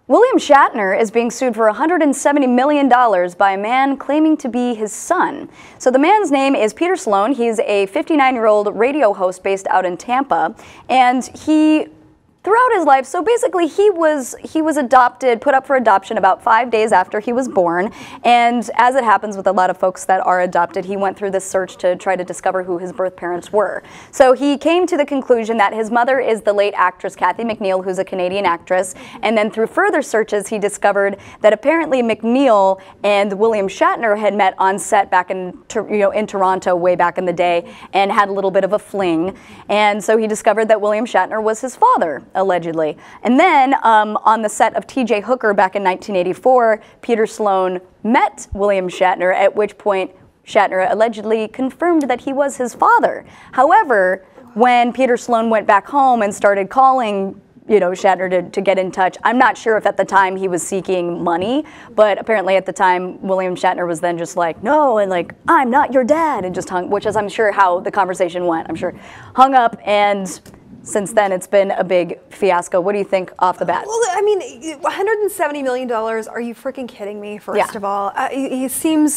William Shatner is being sued for $170 million by a man claiming to be his son. So the man's name is Peter Sloan. He's a 59-year-old radio host based out in Tampa, and throughout his life, so basically he was adopted, put up for adoption about 5 days after he was born, and as it happens with a lot of folks that are adopted, he went through this search to try to discover who his birth parents were. So he came to the conclusion that his mother is the late actress Kathy McNeil, who's a Canadian actress, and then through further searches he discovered that apparently McNeil and William Shatner had met on set back in Toronto way back in the day and had a little bit of a fling, and so he discovered that William Shatner was his father, allegedly. And then on the set of T.J. Hooker back in 1984, Peter Sloan met William Shatner, at which point Shatner allegedly confirmed that he was his father. However, when Peter Sloan went back home and started calling Shatner to get in touch, I'm not sure if at the time he was seeking money, but apparently at the time William Shatner was then just like, no, and like, I'm not your dad, and just hung, which is I'm sure how the conversation went, I'm sure, hung up, and since then, it's been a big fiasco. What do you think off the bat? Well, I mean, $170 million, are you freaking kidding me, first of all? He seems,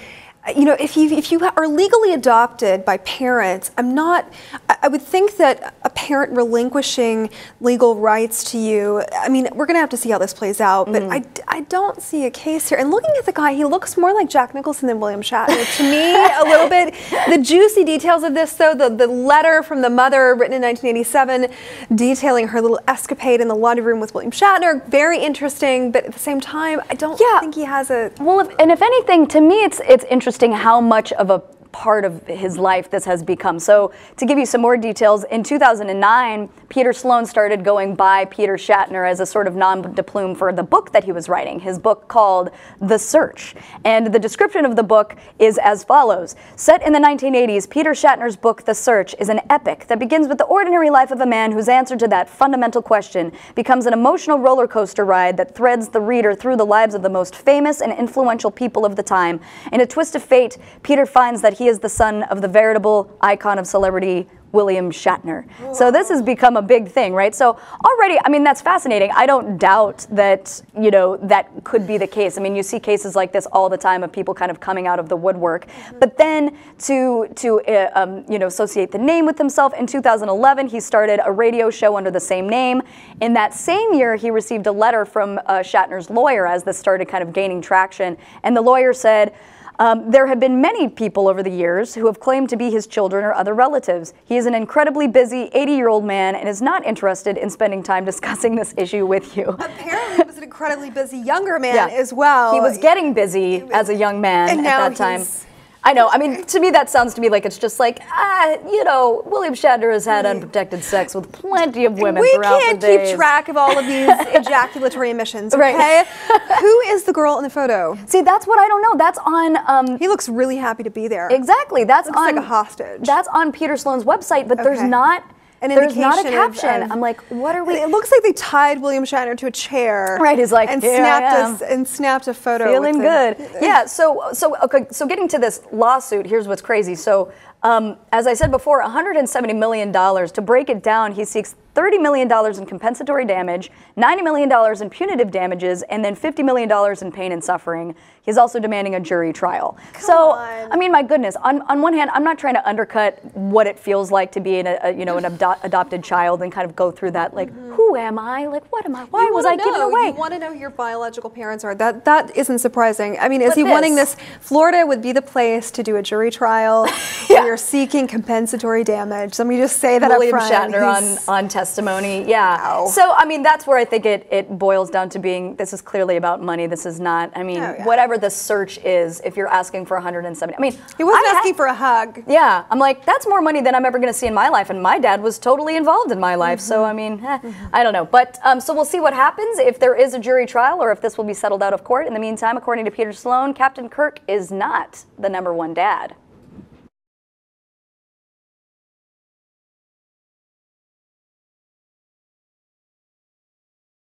if you are legally adopted by parents, I would think that a parent relinquishing legal rights to you, I mean, we're going to have to see how this plays out, but I don't see a case here. And looking at the guy, he looks more like Jack Nicholson than William Shatner to me, a little bit. The juicy details of this, though, the letter from the mother written in 1987 detailing her little escapade in the laundry room with William Shatner, very interesting, but at the same time, I don't think he has a... Well, if anything, to me, it's interesting how much of a part of his life this has become. So to give you some more details, in 2009, Peter Sloan started going by Peter Shatner as a sort of nom de plume for the book that he was writing, his book called The Search. And the description of the book is as follows. Set in the 1980s, Peter Shatner's book, The Search, is an epic that begins with the ordinary life of a man whose answer to that fundamental question becomes an emotional roller coaster ride that threads the reader through the lives of the most famous and influential people of the time. In a twist of fate, Peter finds that he is the son of the veritable icon of celebrity, William Shatner. Whoa. So this has become a big thing, right? So already, I mean, that's fascinating. I don't doubt that, that could be the case. I mean, you see cases like this all the time of people kind of coming out of the woodwork. But then to associate the name with himself, in 2011, he started a radio show under the same name. In that same year, he received a letter from Shatner's lawyer as this started kind of gaining traction. And the lawyer said, there have been many people over the years who have claimed to be his children or other relatives. He is an incredibly busy 80-year-old man and is not interested in spending time discussing this issue with you. Apparently he was an incredibly busy younger man as well. He was getting busy as a young man at that time. I know. I mean, to me, that sounds to me like it's just like, William Shatner has had unprotected sex with plenty of women throughout the days. We can't keep track of all of these ejaculatory emissions, okay? Right. Who is the girl in the photo? See, that's what I don't know. That's on... he looks really happy to be there. Exactly. That's looks like a hostage. That's on Peter Sloan's website, but there's not... There's not a caption. I'm like, what are we? It looks like they tied William Shatner to a chair. Right, he's like, and snapped a photo. Feeling good. Yeah. So getting to this lawsuit, here's what's crazy. So, as I said before, $170 million. To break it down, he seeks $30 million in compensatory damage, $90 million in punitive damages, and then $50 million in pain and suffering. He's also demanding a jury trial. Come on. I mean, my goodness. On one hand, I'm not trying to undercut what it feels like to be an adopted child and kind of go through that. Like, who am I? Like, what am I? Why was I given away? You want to know who your biological parents are. That isn't surprising. I mean, is he wanting this? Florida would be the place to do a jury trial. You're seeking compensatory damage. Let me just say that William up front. Shatner on testimony. Yeah. Wow. So, I mean, that's where I think it boils down to being, this is clearly about money. This is not, I mean, whatever the search is, if you're asking for 170, I mean. He wasn't asking for a hug. Yeah. I'm like, that's more money than I'm ever going to see in my life. And my dad was totally involved in my life. So, I mean, I don't know. But, so we'll see what happens if there is a jury trial or if this will be settled out of court. In the meantime, according to Peter Sloan, Captain Kirk is not the #1 dad.